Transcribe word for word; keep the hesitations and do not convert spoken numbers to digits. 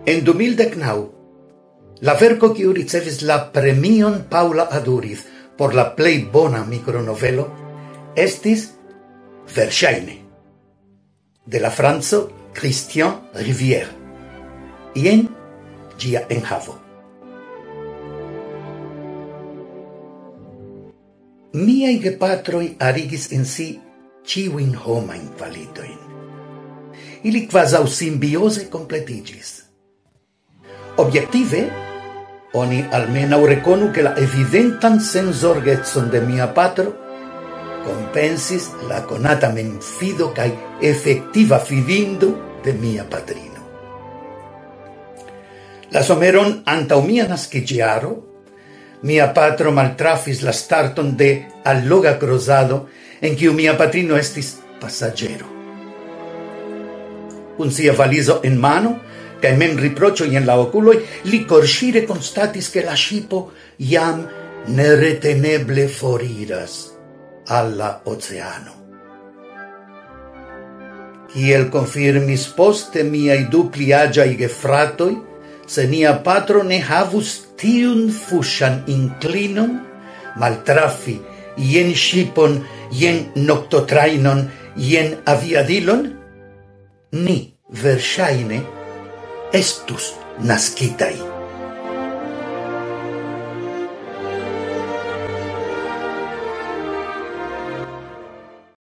En du mil deknaŭ, la verko kiu ricevis la premion Paula Aduriz por la plej bona mikronovelo estis verŝajne de la franco Christian Rivière. Jen ĝia enhavo. Miaj gepatroj arigis en si ĉiujn homajn kvalitojn. Ili kvazaŭ simbioze kompletiĝis. Objektive, oni almenaŭ rekonu ke la evidentan senzorgecon de mia patro kompensis la konata memfido kaj efektiva fidinto de mia patrino. La someron antaŭ mia naskiĝjaro, mia patro maltrafis la starton de alloga cruzado en kiu mia patrino estis pasaĝero. Kun sia valizo en mano kaj mem riproĉoj en la okuloj, li korŝire konstatis ke la ŝipo jam nereteneble foriras al la oceano. Kiel konfirmis poste miaj du pliaĝaj gefratoj, se nia patro ne havus tiun fuŝan inklinon, maltrafi jen ŝipon, jen noktotrajnon, jen aviadilon, ni verŝajne estus naskitaj.